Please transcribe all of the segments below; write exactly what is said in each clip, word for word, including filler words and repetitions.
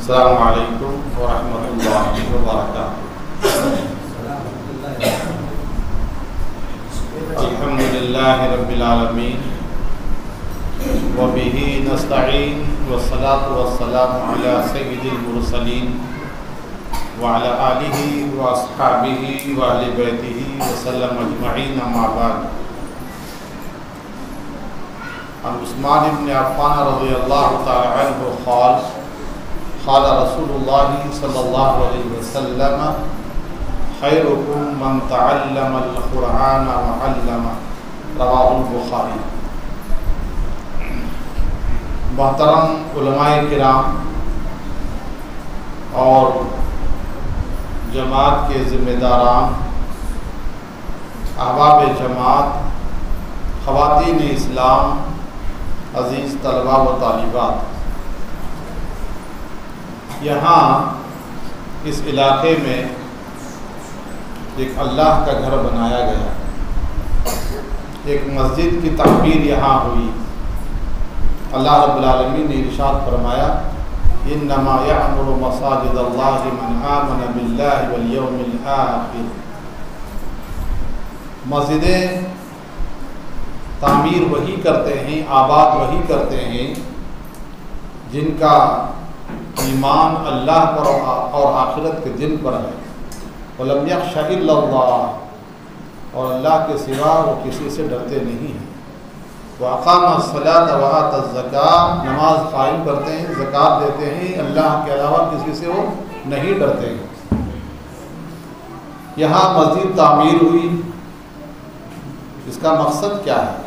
السلام علیکم ورحمۃ اللہ وبرکاتہ۔ الحمد للہ رب العالمین وبہ نستعین والصلاة والسلام علی سید المرسلین وعلی آلہ واصحابہ وآل بیتہ وسلم اجمعین، اما بعد۔ عن عثمان بن عفان رضی اللہ تعالی عنہ قال قال رسول اللہ صلی اللہ علیہ وسلم خیرکم من تعلم القرآن وعلمہ، رواہ البخاری۔ محترم علماء کرام اور جماعت کے ذمہ داران، احباب جماعت، خواتین اسلام، عزیز طلباء و طالبات، یہاں اس علاقے میں ایک اللہ کا گھر بنایا گیا، ایک مسجد کی تعمیر یہاں ہوئی۔ اللہ رب العالمین نے ارشاد فرمایا انما یعمر مساجد اللہ من آمن باللہ والیوم الآخر۔ مسجدیں تعمیر وہی کرتے ہیں، آباد وہی کرتے ہیں جن کا ایمان اللہ پر اور آخرت کے دن پر ہے۔ وَلَمْ يَخْشَ إِلَّا اللَّهُ، اور اللہ کے سوا وہ کسی سے ڈرتے نہیں ہیں۔ وَأَقَامَ الصَّلَاةَ وَآتَى الزَّكَاةَ، نماز قائم کرتے ہیں، زکوٰۃ دیتے ہیں، اللہ کے علاوہ کسی سے وہ نہیں ڈرتے ہیں۔ یہاں مسجد تعمیر ہوئی، اس کا مقصد کیا ہے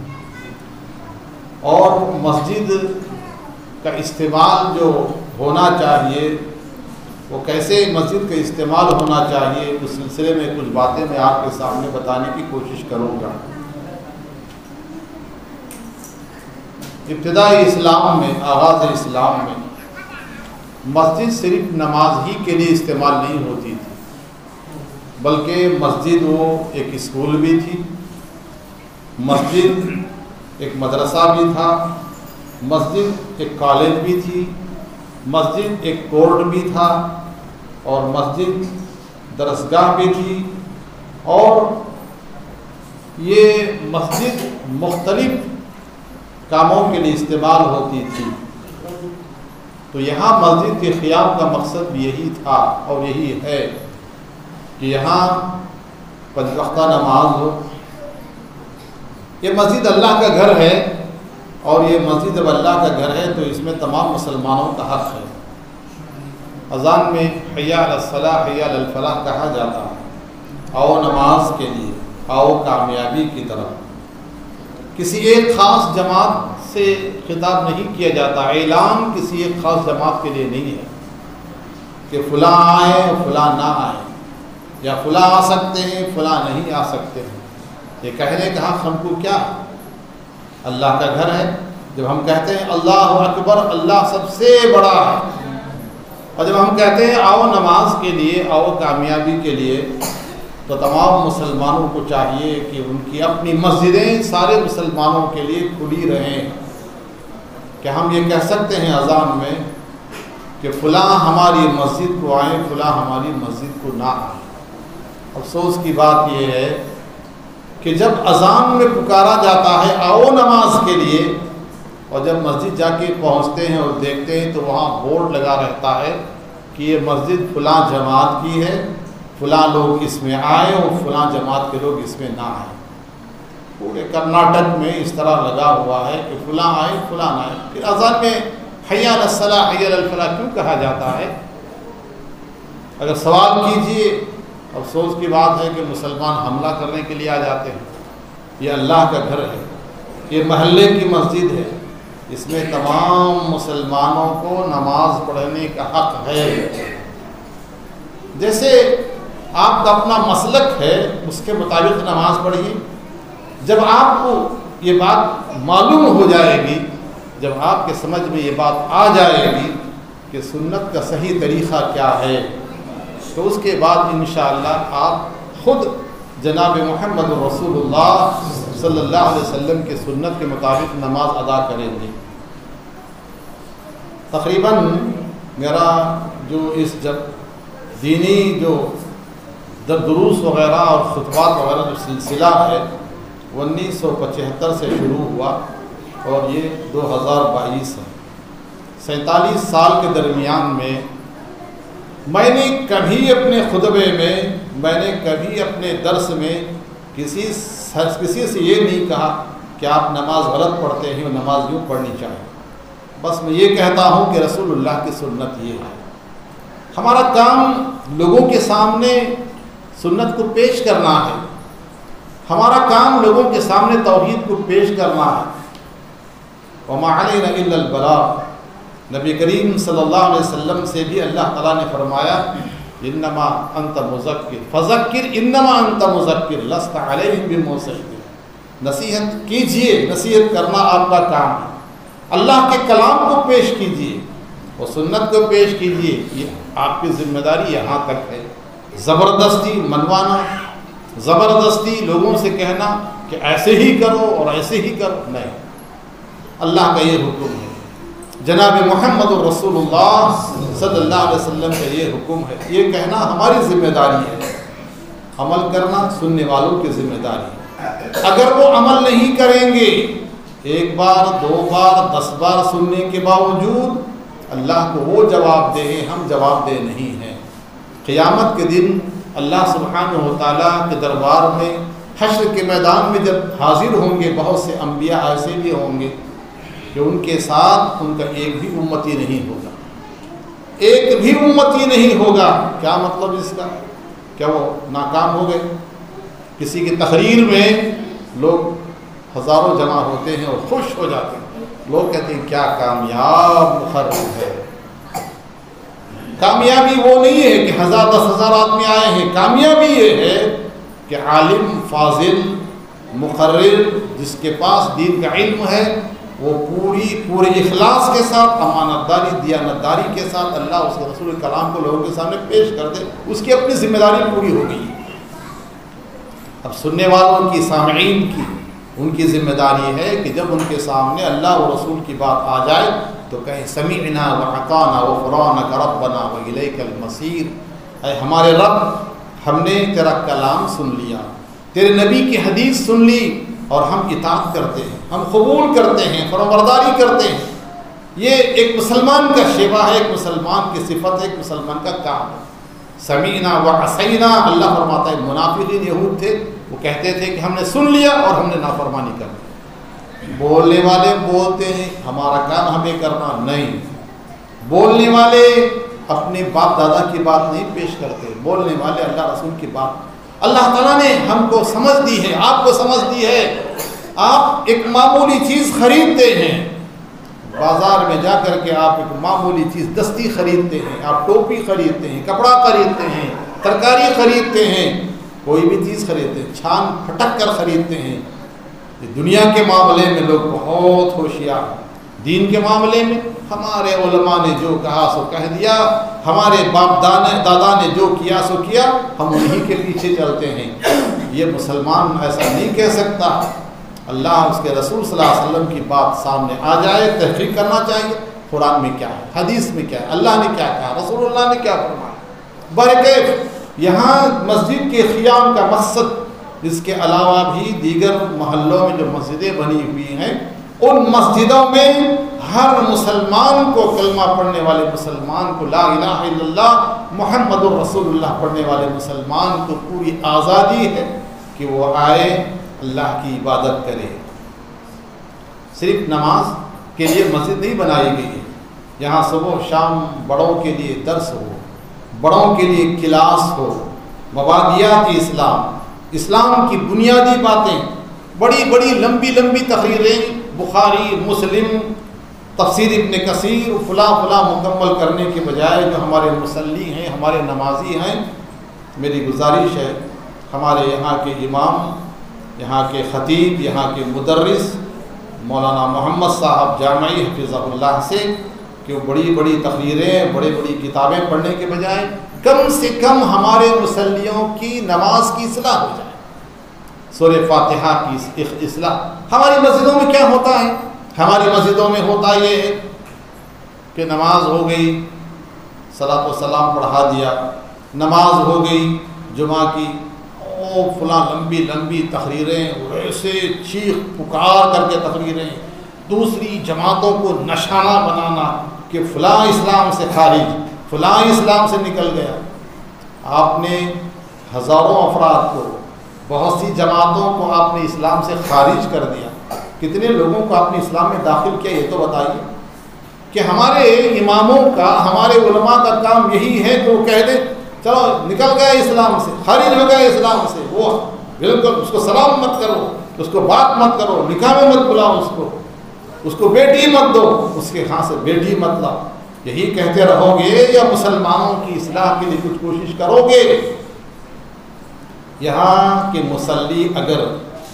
اور مسجد کا استعمال جو ہونا چاہیے وہ کیسے مسجد کا استعمال ہونا چاہیے، اس سلسلے میں کچھ باتیں میں آپ کے سامنے بتانے کی کوشش کروں گا۔ ابتدائی اسلام میں، آغاز اسلام میں مسجد صرف نماز ہی کے لیے استعمال نہیں ہوتی تھی، بلکہ مسجد وہ ایک اسکول بھی تھی، مسجد ایک مدرسہ بھی تھا، مسجد ایک کالج بھی تھی، مسجد ایک کورٹ بھی تھا، اور مسجد درسگاہ بھی تھی، اور یہ مسجد مختلف کاموں کے لیے استعمال ہوتی تھی۔ تو یہاں مسجد کے قیام کا مقصد بھی یہی تھا اور یہی ہے کہ یہاں پنج وقتہ نماز ہو۔ یہ مسجد اللہ کا گھر ہے، اور یہ مسجد جب اللہ کا گھر ہے تو اس میں تمام مسلمانوں کا حق ہے۔ اذان میں حی علی الصلاۃ حی علی الفلاح کہا جاتا ہے، آؤ نماز کے لیے، آؤ کامیابی کی طرف۔ کسی ایک خاص جماعت سے خطاب نہیں کیا جاتا، اعلان کسی ایک خاص جماعت کے لیے نہیں ہے کہ فلاں آئے فلاں نہ آئے، یا فلاں آ سکتے ہیں فلاں نہیں آ سکتے ہیں۔ یہ کہنے کا حق ہم کو کیا؟ اللہ کا گھر ہے۔ جب ہم کہتے ہیں اللہ اکبر، اللہ سب سے بڑا ہے، اور جب ہم کہتے ہیں آؤ نماز کے لیے، آؤ کامیابی کے لیے، تو تمام مسلمانوں کو چاہیے کہ ان کی اپنی مسجدیں سارے مسلمانوں کے لیے کھلی رہیں، کہ ہم یہ کہہ سکتے ہیں اذان میں کہ فلاں ہماری مسجد کو آئیں، فلاں ہماری مسجد کو نہ آئیں۔ افسوس کی بات یہ ہے کہ جب اذان میں پکارا جاتا ہے آؤ نماز کے لیے، اور جب مسجد جا کے پہنچتے ہیں اور دیکھتے ہیں تو وہاں بورڈ لگا رہتا ہے کہ یہ مسجد فلاں جماعت کی ہے، فلاں لوگ اس میں آئیں اور فلاں جماعت کے لوگ اس میں نہ آئیں۔ پورے کرناٹک میں اس طرح لگا ہوا ہے کہ فلاں آئیں فلاں نہ آئیں۔ پھر اذان میں حی علی الصلاۃ حی علی الفلاح کیوں کہا جاتا ہے؟ اگر سوال کیجئے، افسوس کی بات ہے کہ مسلمان حملہ کرنے کے لیے آ جاتے ہیں۔ یہ اللہ کا گھر ہے، یہ محلے کی مسجد ہے، اس میں تمام مسلمانوں کو نماز پڑھنے کا حق ہے۔ جیسے آپ کا اپنا مسلک ہے، اس کے مطابق نماز پڑھیے۔ جب آپ کو یہ بات معلوم ہو جائے گی، جب آپ کے سمجھ میں یہ بات آ جائے گی کہ سنت کا صحیح طریقہ کیا ہے، تو اس کے بعد انشاءاللہ آپ خود جناب محمد رسول اللہ صلی اللہ علیہ وسلم کے سنت کے مطابق نماز ادا کریں گے۔ تقریباً میرا جو اس جب دینی جو دروس وغیرہ اور خطبات وغیرہ جو سلسلہ ہے انیس سو پچہتر سے شروع ہوا اور یہ دو ہزار بائیس ہے، سینتالیس سال کے درمیان میں میں نے کبھی اپنے خطبے میں میں نے کبھی اپنے درس میں کسی کسی سے یہ نہیں کہا کہ آپ نماز غلط پڑھتے ہیں اور نماز یوں پڑھنی چاہیے۔ بس میں یہ کہتا ہوں کہ رسول اللہ کی سنت یہ ہے۔ ہمارا کام لوگوں کے سامنے سنت کو پیش کرنا ہے، ہمارا کام لوگوں کے سامنے توحید کو پیش کرنا ہے۔ وما علینا الا البلاغ، نبی کریم صلی اللہ علیہ وسلم سے بھی اللہ تعالیٰ نے فرمایا انما انت مذکر فذکر انما انت مذکر لست علیہم بمسیطر، نصیحت کیجئے، نصیحت کرنا آپ کا کام ہے، اللہ کے کلام کو پیش کیجئے اور سنت کو پیش کیجئے، یہ آپ کی ذمہ داری یہاں تک ہے۔ زبردستی منوانا، زبردستی لوگوں سے کہنا کہ ایسے ہی کرو اور ایسے ہی کرو، نہیں، اللہ کا یہ حکم ہے، جناب محمد الرسول اللہ صلی اللہ علیہ وسلم کا یہ حکم ہے، یہ کہنا ہماری ذمہ داری ہے، عمل کرنا سننے والوں کی ذمہ داری ہے۔ اگر وہ عمل نہیں کریں گے، ایک بار دو بار دس بار سننے کے باوجود اللہ کو وہ جواب دے، ہم جواب دے نہیں ہیں۔ قیامت کے دن اللہ سبحانہ و تعالیٰ کے دربار میں حشر کے میدان میں جب حاضر ہوں گے، بہت سے انبیاء ایسے بھی ہوں گے کہ ان کے ساتھ ان کا ایک بھی امتی نہیں ہوگا، ایک بھی امتی نہیں ہوگا۔ کیا مطلب اس کا؟ کیا وہ ناکام ہو گئے؟ کسی کی تقریر میں لوگ ہزاروں جمع ہوتے ہیں اور خوش ہو جاتے ہیں، لوگ کہتے ہیں کیا کامیاب مقرر ہے۔ کامیابی وہ نہیں ہے کہ ہزار دس ہزار آدمی آئے ہیں، کامیابی یہ ہے کہ عالم فاضل مقرر جس کے پاس دین کا علم ہے وہ پوری پورے اخلاص کے ساتھ، امانت داری دیانت داری کے ساتھ اللہ اس کے رسول کلام کو لوگوں کے سامنے پیش کر دے، اس کی اپنی ذمہ داری پوری ہو گئی۔ اب سننے والوں کی، سامعین کی، ان کی ذمہ داری ہے کہ جب ان کے سامنے اللہ و رسول کی بات آ جائے تو کہیں سمعنا وعطانا غفرانک ربنا والیک المصیر، اے ہمارے رب، ہم نے تیرا کلام سن لیا، تیرے نبی کی حدیث سن لی اور ہم اطاعت کرتے ہیں، ہم قبول کرتے ہیں، فرمانبرداری کرتے ہیں۔ یہ ایک مسلمان کا شیوا ہے، ایک مسلمان کی صفت ہے، ایک مسلمان کا کام ہے۔ سمعنا وعصینا، اللہ فرماتا ہے منافقین یہود تھے، وہ کہتے تھے کہ ہم نے سن لیا اور ہم نے نافرمانی کر دی۔ بولنے والے بولتے ہیں، ہمارا کام ہمیں کرنا نہیں۔ بولنے والے اپنے باپ دادا کی بات نہیں پیش کرتے، بولنے والے اللہ رسول کی بات۔ اللہ تعالیٰ نے ہم کو سمجھ دی ہے، آپ کو سمجھ دی ہے۔ آپ ایک معمولی چیز خریدتے ہیں، بازار میں جا کر کے آپ ایک معمولی چیز دستی خریدتے ہیں، آپ ٹوپی خریدتے ہیں، کپڑا خریدتے ہیں، ترکاری خریدتے ہیں، کوئی بھی چیز خریدتے ہیں، چھان پھٹک کر خریدتے ہیں۔ دنیا کے معاملے میں لوگ بہت ہوشیار، دین کے معاملے میں ہمارے علماء نے جو کہا سو کہہ دیا، ہمارے باپ دادا نے جو کیا سو کیا، ہم انہی کے پیچھے چلتے ہیں۔ یہ مسلمان ایسا نہیں کہہ سکتا۔ اللہ اس کے رسول صلی اللہ علیہ وسلم کی بات سامنے آ جائے، تحقیق کرنا چاہیے، قرآن میں کیا ہے، حدیث میں کیا ہے، اللہ نے کیا کہا، رسول اللہ نے کیا فرمایا۔ برکیف یہاں مسجد کے قیام کا مقصد، اس کے علاوہ بھی دیگر محلوں میں جو مسجدیں بنی ہوئی ہیں، ان مسجدوں میں ہر مسلمان کو، کلمہ پڑھنے والے مسلمان کو، لا الہ الا اللہ محمد الرسول اللہ پڑھنے والے مسلمان کو پوری آزادی ہے کہ وہ آئے، اللہ کی عبادت کرے۔ صرف نماز کے لیے مسجد نہیں بنائی گئی ہے، یہاں صبح و شام بڑوں کے لیے درس ہو، بڑوں کے لیے کلاس ہو، مبادیات اسلام، اسلام کی بنیادی باتیں، بڑی بڑی لمبی لمبی تقریریں، بخاری، مسلم، تفسیر ابن کثیر، فلاں فلاں مکمل کرنے کے بجائے جو ہمارے مصلی ہیں، ہمارے نمازی ہیں، میری گزارش ہے ہمارے یہاں کے امام، یہاں کے خطیب، یہاں کے مدرس مولانا محمد صاحب جامعی حفظہ اللہ سے کہ وہ بڑی بڑی تقریریں، بڑی بڑی کتابیں پڑھنے کے بجائے کم سے کم ہمارے مصلیوں کی نماز کی اصلاح ہو جائے، سورہ فاتحہ کی اصلاح۔ ہماری مسجدوں میں کیا ہوتا ہے؟ ہماری مسجدوں میں ہوتا یہ ہے کہ نماز ہو گئی، صلاۃ و سلام پڑھا دیا، نماز ہو گئی جمعہ کی، او فلاں لمبی لمبی تقریریں، ایسے چیخ پکار کر کے تقریریں، دوسری جماعتوں کو نشانہ بنانا کہ فلاں اسلام سے خارج، فلاں اسلام سے نکل گیا۔ آپ نے ہزاروں افراد کو، بہت سی جماعتوں کو آپ نے اسلام سے خارج کر دیا، کتنے لوگوں کو آپ نے اسلام میں داخل کیا یہ تو بتائیے۔ کہ ہمارے اماموں کا، ہمارے علماء کا کام یہی ہے کہ وہ کہہ دیں چلو نکل گئے اسلام سے، خارج ہو گئے اسلام سے، وہ بالکل اس کو سلام مت کرو، اس کو بات مت کرو، نکاح میں مت بلاؤ اس کو، اس کو بیٹی مت دو، اس کے ہاں سے بیٹی مت لاؤ، یہی کہتے رہو گے یا مسلمانوں کی اصلاح کے لیے کچھ کوشش کرو گے؟ یہاں کے مصلی اگر،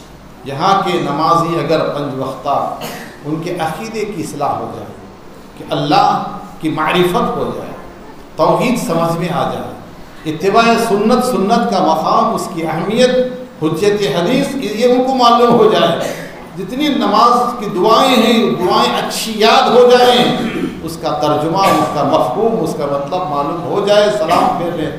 یہاں کے نمازی اگر پنج وقتہ ان کے عقیدے کی اصلاح ہو جائے، کہ اللہ کی معرفت ہو جائے، توحید سمجھ میں آ جائے، اتباع سنت، سنت کا مقام، اس کی اہمیت، حجت حدیث یہ ان کو معلوم ہو جائے، جتنی نماز کی دعائیں ہیں دعائیں اچھی یاد ہو جائیں، اس کا ترجمہ، اس کا مفہوم، اس کا مطلب معلوم ہو جائے، سلام پھیرنے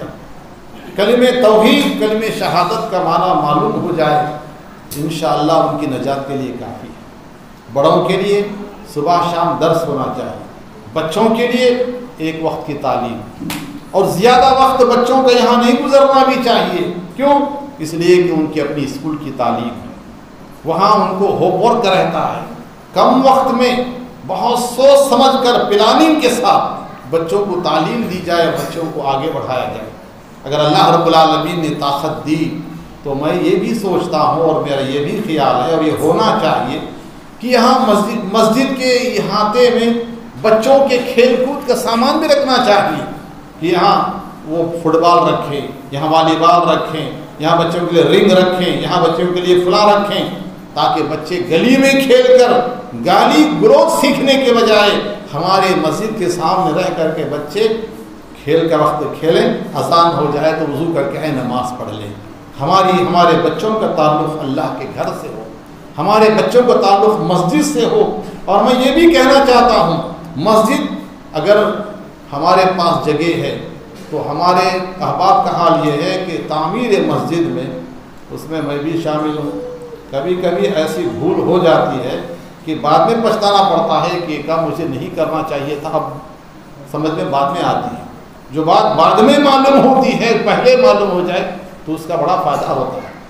تک کلمہ توحید، کلمہ شہادت کا معنی معلوم ہو جائے، انشاءاللہ ان کی نجات کے لیے کافی ہے۔ بڑوں کے لیے صبح شام درس ہونا چاہیے، بچوں کے لیے ایک وقت کی تعلیم، اور زیادہ وقت بچوں کا یہاں نہیں گزرنا بھی چاہیے، کیوں؟ اس لیے کہ ان کی اپنی اسکول کی تعلیم ہے، وہاں ان کو ہوم ورک رہتا ہے، کم وقت میں بہت سوچ سمجھ کر پلاننگ کے ساتھ بچوں کو تعلیم دی جائے، بچوں کو آگے بڑھایا جائے۔ اگر اللہ رب العالمین نے طاقت دی تو میں یہ بھی سوچتا ہوں اور میرا یہ بھی خیال ہے اور یہ ہونا چاہیے کہ یہاں مسجد مسجد کے احاطے میں بچوں کے کھیل کود کا سامان بھی رکھنا چاہیے، کہ یہاں وہ فٹ بال رکھیں، یہاں والی بال رکھیں، یہاں بچوں کے لیے رنگ رکھیں، یہاں بچوں کے لیے فلاں رکھیں، تاکہ بچے گلی میں کھیل کر گالی گلوچ سیکھنے کے بجائے ہمارے مسجد کے سامنے رہ کر کے بچے کھیل کا وقت کھیلیں، آسان ہو جائے تو وضو کر کے نماز پڑھ لیں۔ ہماری ہمارے بچوں کا تعلق اللہ کے گھر سے ہو، ہمارے بچوں کا تعلق مسجد سے ہو۔ اور میں یہ بھی کہنا چاہتا ہوں، مسجد اگر ہمارے پاس جگہ ہے تو ہمارے احباب کا حال یہ ہے کہ تعمیر مسجد میں، اس میں میں بھی شامل ہوں، کبھی کبھی ایسی بھول ہو جاتی ہے کہ بعد میں پچھتانا پڑتا ہے کہ یہ کام مجھے نہیں کرنا چاہیے تھا، اب سمجھ میں بعد میں آتی ہے۔ جو بات بعد میں معلوم ہوتی ہے پہلے معلوم ہو جائے تو اس کا بڑا فائدہ ہوتا ہے۔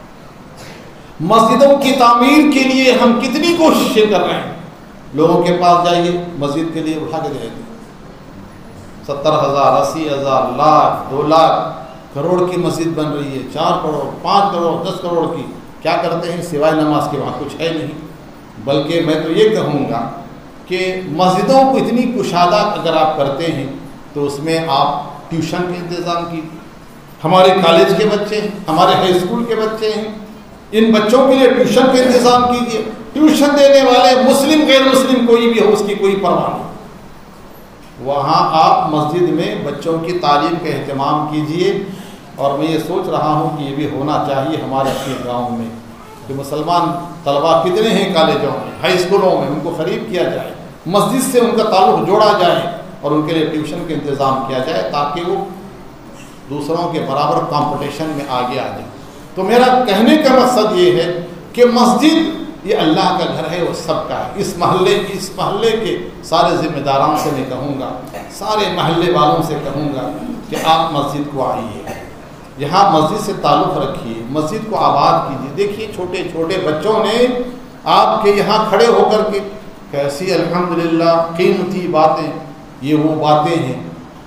مسجدوں کی تعمیر کے لیے ہم کتنی کوششیں کر رہے ہیں، لوگوں کے پاس جائیے مسجد کے لیے اٹھا کے دے دیں، ستر ہزار اسی ہزار لاکھ دو لاکھ کروڑ کی مسجد بن رہی ہے، چار کروڑ پانچ کروڑ دس کروڑ کی، کیا کرتے ہیں سوائے نماز کے وہاں کچھ ہے نہیں۔ بلکہ میں تو یہ کہوں گا کہ مسجدوں کو اتنی کشادہ اگر آپ کرتے ہیں تو اس میں آپ ٹیوشن کے انتظام کیجیے، ہمارے کالج کے بچے ہیں، ہمارے ہائی اسکول کے بچے ہیں، ان بچوں کے لیے ٹیوشن کے انتظام کیجیے، ٹیوشن دینے والے مسلم غیر مسلم کوئی بھی ہو اس کی کوئی پرواہ نہیں، وہاں آپ مسجد میں بچوں کی تعلیم کا اہتمام کیجیے۔ اور میں یہ سوچ رہا ہوں کہ یہ بھی ہونا چاہیے ہمارے اپنے گاؤں میں، کہ مسلمان طلباء کتنے ہیں کالجوں میں، ہائی اسکولوں میں، ان کو خرید کیا جائے، مسجد سے ان کا تعلق جوڑا جائے اور ان کے لیے ٹیوشن کا انتظام کیا جائے تاکہ وہ دوسروں کے برابر کمپٹیشن میں آگے آ جائیں۔ تو میرا کہنے کا مقصد یہ ہے کہ مسجد یہ اللہ کا گھر ہے، وہ سب کا ہے۔ اس محلے اس محلے کے سارے ذمہ داران سے میں کہوں گا، سارے محلے والوں سے کہوں گا کہ آپ مسجد کو آئیے، یہاں مسجد سے تعلق رکھیے، مسجد کو آباد کیجیے۔ دیکھیے چھوٹے چھوٹے بچوں نے آپ کے یہاں کھڑے ہو کر کے کیسی الحمدللہ قیمتی باتیں، یہ وہ باتیں ہیں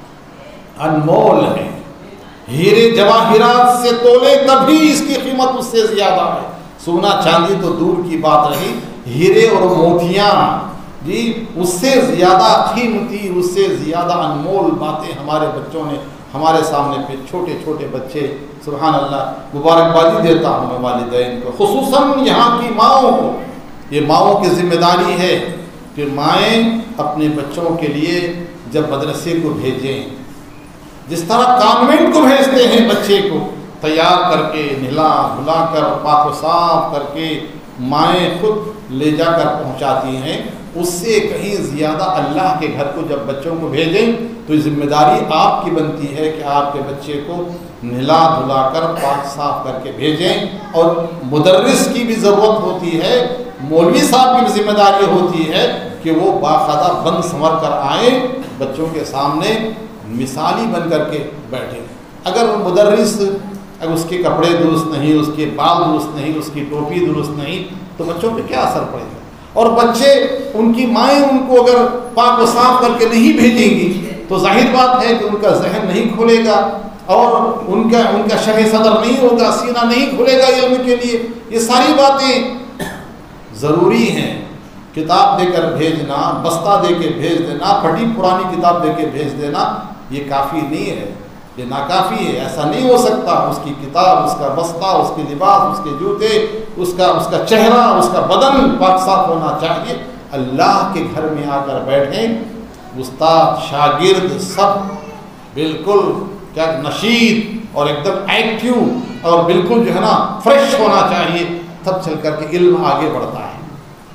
انمول ہیں، ہیرے جواہرات سے تولے تبھی اس کی قیمت اس سے زیادہ ہے، سونا چاندی تو دور کی بات رہی، ہیرے اور موتیاں جی اس سے زیادہ قیمتی، اس سے زیادہ انمول باتیں ہمارے بچوں نے ہمارے سامنے پہ، چھوٹے چھوٹے بچے، سبحان اللہ۔ مبارکبادی دیتا ہوں میں والدین کو، خصوصاً یہاں کی ماؤں کو، یہ ماؤں کی ذمہ داری ہے کہ مائیں اپنے بچوں کے لیے جب مدرسے کو بھیجیں، جس طرح کانوینٹ کو بھیجتے ہیں بچے کو تیار کر کے، نہلا دھلا کر، پاک و صاف کر کے، مائیں خود لے جا کر پہنچاتی ہیں، اس سے کہیں زیادہ اللہ کے گھر کو جب بچوں کو بھیجیں تو ذمہ داری آپ کی بنتی ہے کہ آپ کے بچے کو نہلا دھلا کر پاک صاف کر کے بھیجیں، اور مدرس کی بھی ضرورت ہوتی ہے، مولوی صاحب کی بھی ذمہ داری ہوتی ہے کہ وہ باقاعدہ بند سنور کر آئیں، بچوں کے سامنے مثالی بن کر کے بیٹھے۔ اگر وہ مدرس اگر اس کے کپڑے درست نہیں، اس کے بال درست نہیں، اس کی ٹوپی درست نہیں، تو بچوں پہ کیا اثر پڑے گا؟ اور بچے، ان کی مائیں ان کو اگر پاک و صاف کر کے نہیں بھیجیں گی تو ظاہر بات ہے کہ ان کا ذہن نہیں کھلے گا، اور ان کا ان کا شرح صدر نہیں ہوگا، سینہ نہیں کھلے گا علم کے لیے۔ یہ ساری باتیں ضروری ہیں۔ کتاب دے کر بھیجنا، بستہ دے کے بھیج دینا، پھٹی پرانی کتاب دے کے بھیج دینا، یہ کافی نہیں ہے، یہ ناکافی ہے۔ ایسا نہیں ہو سکتا۔ اس کی کتاب، اس کا بستہ، اس کے لباس، اس کے جوتے، اس کا اس کا چہرہ، اس کا بدن پاک صاف ہونا چاہیے۔ اللہ کے گھر میں آ کر بیٹھیں، استاد شاگرد سب بالکل کیا نشید اور ایک دم ایکٹیو اور بالکل جو ہے نا فریش ہونا چاہیے، تب چل کر کے علم آگے بڑھتا ہے۔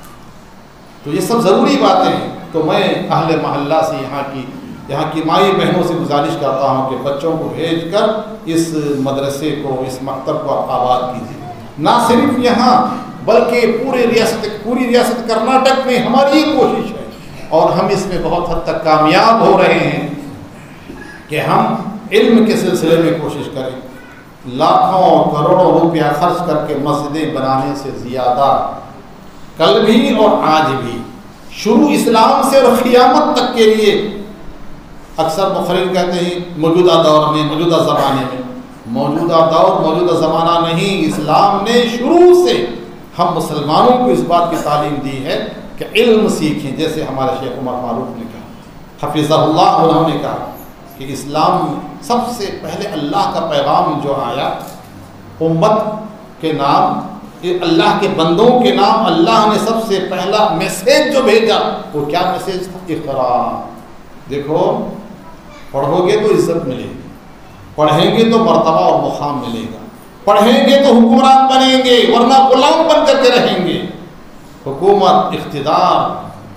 تو یہ سب ضروری باتیں ہیں۔ تو میں اہل محلہ سے، یہاں کی یہاں کی مائی بہنوں سے گزارش کرتا ہوں کہ بچوں کو بھیج کر اس مدرسے کو، اس مکتب کو آپ آباد کیجیے۔ نہ صرف یہاں بلکہ پورے ریاست پوری ریاست کرناٹک میں ہماری یہ کوشش ہے، اور ہم اس میں بہت حد تک کامیاب ہو رہے ہیں کہ ہم علم کے سلسلے میں کوشش کریں۔ لاکھوں کروڑوں روپیہ خرچ کر کے مسجدیں بنانے سے زیادہ کل بھی اور آج بھی شروع اسلام سے اور قیامت تک کے لیے، اکثر مخرج کہتے ہیں موجودہ دور میں، موجودہ زمانے میں، موجودہ دور موجودہ زمانہ نہیں، اسلام نے شروع سے ہم مسلمانوں کو اس بات کی تعلیم دی ہے کہ علم سیکھیں۔ جیسے ہمارے شیخ عمر معروف نے کہا، حفظہ اللہ، انہوں نے کہا کہ اسلام میں سب سے پہلے اللہ کا پیغام جو آیا امت کے نام، اللہ کے بندوں کے نام، اللہ نے سب سے پہلا میسیج جو بھیجا وہ کیا میسیج تھا؟ اقرا۔ دیکھو، پڑھو گے تو عزت ملے گی، پڑھیں گے تو مرتبہ اور مقام ملے گا، پڑھیں گے تو حکمران بنیں گے، ورنہ غلام بن کر کے رہیں گے۔ حکومت، اقتدار،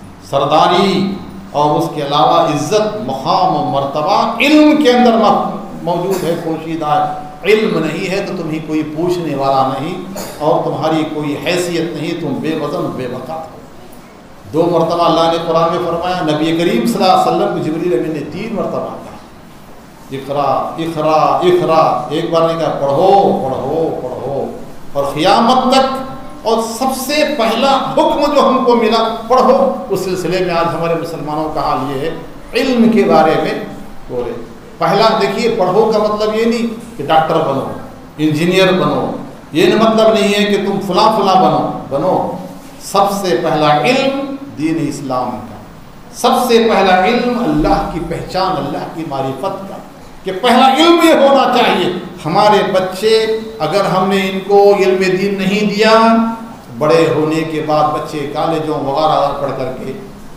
سرداری اور اس کے علاوہ عزت، مقام و مرتبہ علم کے اندر موجود ہے، پوشیدہ ہے۔ علم نہیں ہے تو تمہیں کوئی پوچھنے والا نہیں، اور تمہاری کوئی حیثیت نہیں، تم بے وزن بے وقت ہو۔ دو مرتبہ اللہ نے قرآن میں فرمایا، نبی کریم صلی اللہ علیہ وسلم کو جبریل امین نے تین مرتبہ کہا اقرا اقرا اقرا، ایک بار نے کہا پڑھو پڑھو پڑھو، اور قیامت تک، اور سب سے پہلا حکم جو ہم کو ملا پڑھو، اس سلسلے میں آج ہمارے مسلمانوں کا حال یہ ہے علم کے بارے میں بولے۔ پہلا دیکھیے، پڑھو کا مطلب یہ نہیں کہ ڈاکٹر بنو، انجینئر بنو، یہ مطلب نہیں ہے کہ تم فلاں فلاں بنو بنو سب سے پہلا علم دین اسلام کا، سب سے پہلا علم اللہ کی پہچان، اللہ کی معرفت کا، کہ پہلا علم یہ ہونا چاہیے۔ ہمارے بچے اگر ہم نے ان کو علم دین نہیں دیا، بڑے ہونے کے بعد بچے کالجوں وغیرہ پڑھ کر کے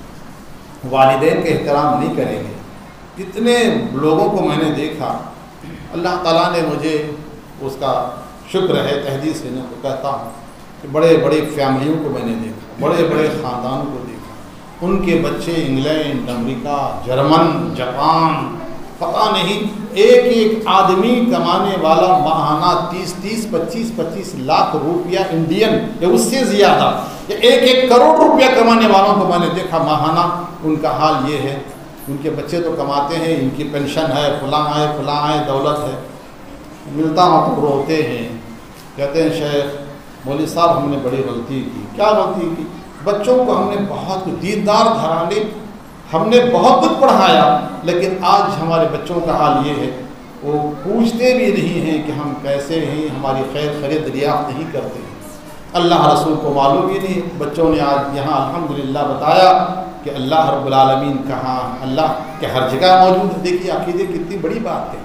والدین کا احترام نہیں کریں گے۔ کتنے لوگوں کو میں نے دیکھا، اللہ تعالیٰ نے مجھے اس کا شکر ہے تحدید سے کو کہتا ہوں کہ بڑے بڑے فیملیوں کو میں نے دیکھا، بڑے بڑے خاندانوں کو دیکھا، ان کے بچے انگلینڈ، امریکہ، جرمن، جاپان، پتہ نہیں، ایک ایک آدمی کمانے والا ماہانہ تیس تیس پچیس پچیس لاکھ روپیہ انڈین یا اس سے زیادہ، یا ایک ایک کروڑ روپیہ کمانے والوں کو میں نے دیکھا ماہانہ۔ ان کا حال یہ ہے، ان کے بچے تو کماتے ہیں، ان کی پینشن ہے، فلاں ہے فلاں ہے، دولت ہے، ملتا ہوں تو روتے ہیں، کہتے ہیں شیخ مولوی صاحب ہم نے بڑی غلطی کی۔ کیا غلطی کی؟ بچوں کو ہم نے بہت دیندار گھرانے، ہم نے بہت کچھ پڑھایا، لیکن آج ہمارے بچوں کا حال یہ ہے، وہ پوچھتے بھی نہیں ہیں کہ ہم کیسے ہیں، ہماری خیر خیر دریافت نہیں کرتے ہیں۔ اللہ رسول کو معلوم ہی نہیں۔ بچوں نے آج یہاں الحمدللہ بتایا کہ اللہ رب العالمین کہاں، اللہ کے ہر جگہ موجود ہے۔ دیکھیے عقیدے کی کتنی بڑی بات ہے۔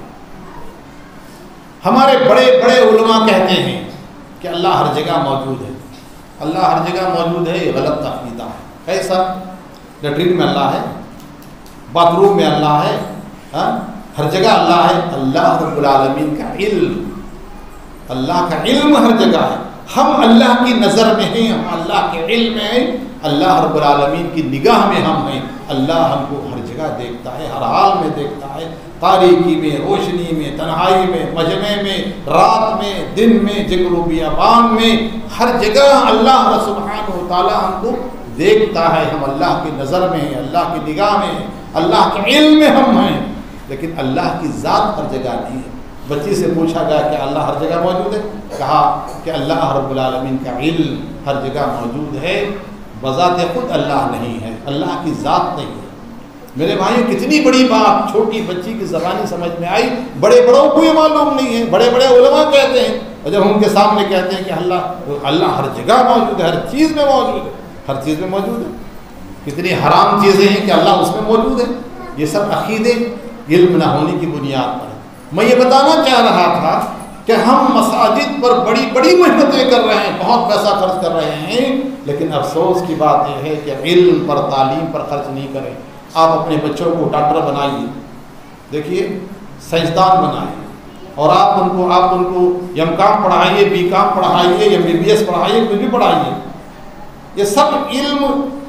ہمارے بڑے بڑے علماء کہتے ہیں کہ اللہ ہر جگہ موجود ہے، اللہ ہر جگہ موجود ہے، یہ غلط عقیدہ ہے۔ کیسا؟ لیٹرین میں اللہ ہے، باتھ روم میں اللہ ہے، ہاں ہر جگہ اللہ ہے۔ اللہ رب العالمین کا علم، اللہ کا علم ہر جگہ ہے۔ ہم اللہ کی نظر میں ہیں، ہم اللہ کے علم میں ہیں، اللہ رب العالمین کی نگاہ میں ہم ہیں۔ اللہ ہم کو ہر جگہ دیکھتا ہے، ہر حال میں دیکھتا ہے، تاریکی میں، روشنی میں، تنہائی میں، مجمع میں، رات میں، دن میں، ذکر و بیابان میں، ہر جگہ اللہ سبحانہ و تعالی ہم کو دیکھتا ہے۔ ہم اللہ کی نظر میں ہیں، اللہ کی نگاہ میں ہیں، اللہ کے علم میں ہم ہیں، لیکن اللہ کی ذات ہر جگہ نہیں ہے۔ بچی سے پوچھا گیا کہ اللہ ہر جگہ موجود ہے؟ کہا کہ اللہ رب العالمین کا علم ہر جگہ موجود ہے، بذات خود اللہ نہیں ہے، اللہ کی ذات نہیں ہے۔ میرے بھائیوں، کتنی بڑی بات چھوٹی بچی کی زبانی سمجھ میں آئی، بڑے بڑوں کو یہ معلوم نہیں ہے۔ بڑے بڑے علماء کہتے ہیں، اور جب ہم کے سامنے کہتے ہیں کہ اللہ اللہ ہر جگہ موجود ہے، ہر چیز میں موجود ہے، ہر چیز میں موجود ہے، کتنی حرام چیزیں ہیں کہ اللہ اس میں موجود ہے۔ یہ سب عقیدے علم نہ ہونے کی بنیاد پر ہے۔ میں یہ بتانا چاہ رہا تھا کہ ہم مساجد پر بڑی بڑی محنتیں کر رہے ہیں، بہت پیسہ خرچ کر رہے ہیں، لیکن افسوس کی بات یہ ہے کہ علم پر، تعلیم پر خرچ نہیں کریں۔ آپ اپنے بچوں کو ڈاکٹر بنائیے، دیکھیے سائنسدان بنائیے، اور آپ ان کو آپ ان کو ایم کام پڑھائیے، بی کام پڑھائیے، ایم بی بی ایس پڑھائیے، کچھ بھی پڑھائیے، یہ سب علم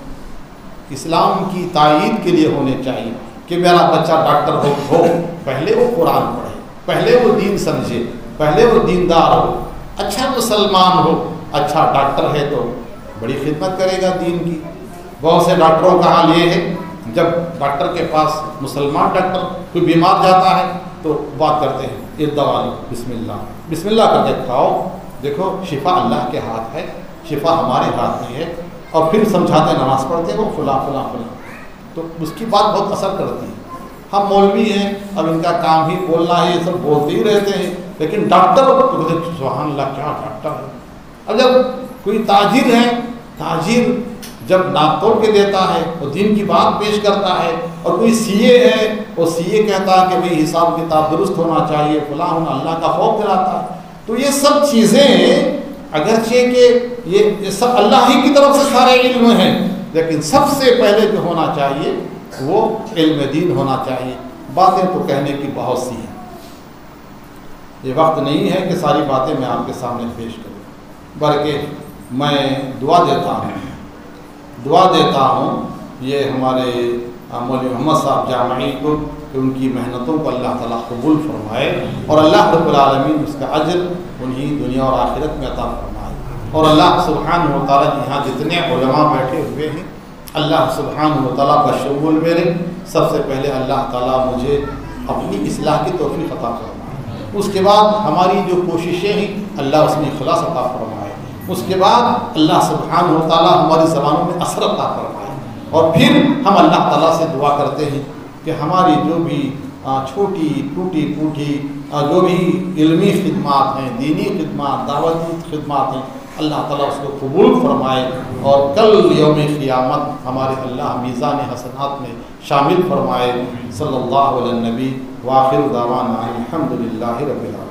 اسلام کی تائید کے لیے ہونے چاہیے کہ میرا بچہ ڈاکٹر ہو ہو پہلے وہ قرآن پڑھے، پہلے وہ دین سمجھے، پہلے وہ دیندار ہو، اچھا مسلمان ہو، اچھا ڈاکٹر ہے تو بڑی خدمت کرے گا دین کی۔ بہت سے ڈاکٹروں کا حال یہ ہے، جب ڈاکٹر کے پاس مسلمان ڈاکٹر کوئی بیمار جاتا ہے تو بات کرتے ہیں، یہ دوا لو، بسم اللہ بسم اللہ کر کے کھاؤ، دیکھو شفا اللہ کے ہاتھ ہے، شفا ہمارے ہاتھ میں ہے، اور پھر سمجھاتے نماز پڑھتے وہ فلاں فلاں فلاں، تو اس کی بات بہت اثر کرتی ہے۔ ہم مولوی ہیں، اب ان کا کام ہی بولنا ہے، یہ سب بولتے ہی رہتے ہیں، لیکن ڈاکٹر سبحان اللہ کیا ڈاکٹر ہے۔ اب جب کوئی تاجر ہے، تاجر جب ناپ توڑ کے دیتا ہے، وہ دین کی بات پیش کرتا ہے، اور کوئی سی اے ہے، وہ سی اے کہتا ہے کہ بھئی حساب کتاب درست ہونا چاہیے، فلاں ہونا، اللہ کا خوف دلاتا ہے۔ تو یہ سب چیزیں اگرچہ کہ یہ سب اللہ ہی کی طرف سے سارے علم ہیں، لیکن سب سے پہلے جو ہونا چاہیے وہ علم دین ہونا چاہیے۔ باتیں تو کہنے کی بہت سی ہیں، یہ وقت نہیں ہے کہ ساری باتیں میں آپ کے سامنے پیش کروں، بلکہ میں دعا دیتا ہوں دعا دیتا ہوں یہ ہمارے مولوی محمد صاحب جامعی کو کہ ان کی محنتوں کو اللہ تعالیٰ قبول فرمائے، اور اللہ رب العالمین اس کا اجر انہیں دنیا اور آخرت میں عطا فرمائے۔ اور اللہ سبحانہ و تعالیٰ یہاں جتنے علماء بیٹھے ہوئے ہیں، اللہ سبحانہ و تعالیٰ کا شمول میرے، سب سے پہلے اللہ تعالیٰ مجھے اپنی اصلاح کی توفیق عطا فرمائے، اس کے بعد ہماری جو کوششیں ہیں اللہ اس میں اخلاص عطا فرمائے، اس کے بعد اللہ سبحانہ و تعالیٰ ہماری زبانوں میں اثر عطا فرمائے، اور پھر ہم اللہ تعالیٰ سے دعا کرتے ہیں کہ ہماری جو بھی چھوٹی ٹوٹی پوٹی جو بھی علمی خدمات ہیں، دینی خدمات، دعوتی خدمات ہیں، اللہ تعالیٰ اس کو قبول فرمائے، اور کل یوم قیامت ہمارے اللہ میزان حسنات میں شامل فرمائے۔ صلی اللہ علیہ نبی وآخر دعوانا الحمد للہ رب العالمین۔